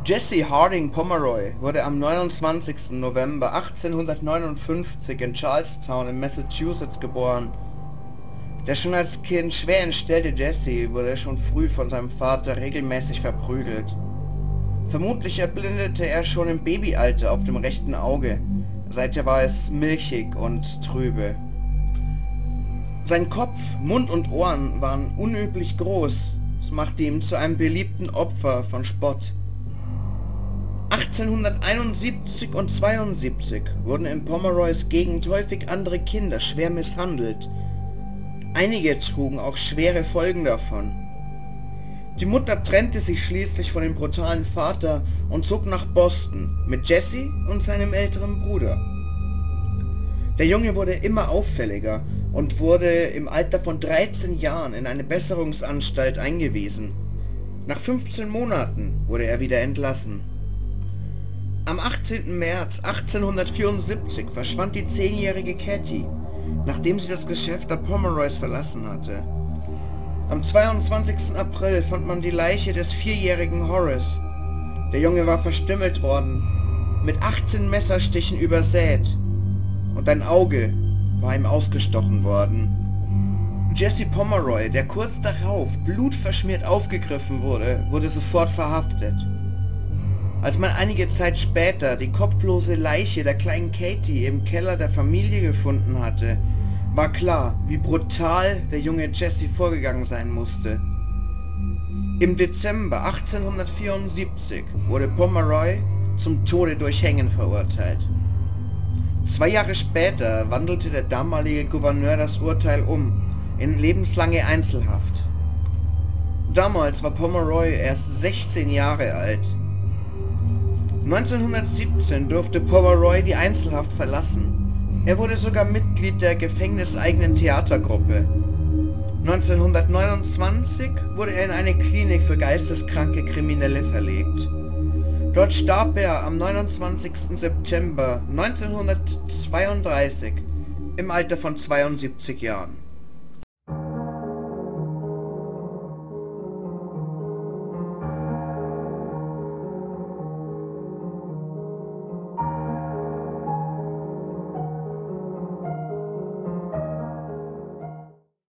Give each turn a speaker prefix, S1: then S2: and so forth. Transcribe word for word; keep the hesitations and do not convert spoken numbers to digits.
S1: Jesse Harding Pomeroy wurde am neunundzwanzigsten November achtzehnhundertneunundfünfzig in Charlestown in Massachusetts geboren. Der schon als Kind schwer entstellte Jesse wurde schon früh von seinem Vater regelmäßig verprügelt. Vermutlich erblindete er schon im Babyalter auf dem rechten Auge, seither war es milchig und trübe. Sein Kopf, Mund und Ohren waren unüblich groß, das machte ihn zu einem beliebten Opfer von Spott. achtzehnhunderteinundsiebzig und zweiundsiebzig wurden in Pomeroys Gegend häufig andere Kinder schwer misshandelt. Einige trugen auch schwere Folgen davon. Die Mutter trennte sich schließlich von dem brutalen Vater und zog nach Boston mit Jesse und seinem älteren Bruder. Der Junge wurde immer auffälliger und wurde im Alter von dreizehn Jahren in eine Besserungsanstalt eingewiesen. Nach fünfzehn Monaten wurde er wieder entlassen. Am achtzehnten März achtzehnhundertvierundsiebzig verschwand die zehnjährige Katie, nachdem sie das Geschäft der Pomeroys verlassen hatte. Am zweiundzwanzigsten April fand man die Leiche des vierjährigen Horace. Der Junge war verstümmelt worden, mit achtzehn Messerstichen übersät, und ein Auge war ihm ausgestochen worden. Jesse Pomeroy, der kurz darauf blutverschmiert aufgegriffen wurde, wurde sofort verhaftet. Als man einige Zeit später die kopflose Leiche der kleinen Katie im Keller der Familie gefunden hatte, war klar, wie brutal der junge Jesse vorgegangen sein musste. Im Dezember achtzehnhundertvierundsiebzig wurde Pomeroy zum Tode durch Hängen verurteilt. Zwei Jahre später wandelte der damalige Gouverneur das Urteil um in lebenslange Einzelhaft. Damals war Pomeroy erst sechzehn Jahre alt. neunzehnhundertsiebzehn durfte Pomeroy die Einzelhaft verlassen. Er wurde sogar Mitglied der gefängniseigenen Theatergruppe. neunzehnhundertneunundzwanzig wurde er in eine Klinik für geisteskranke Kriminelle verlegt. Dort starb er am neunundzwanzigsten September neunzehnhundertzweiunddreißig im Alter von zweiundsiebzig Jahren.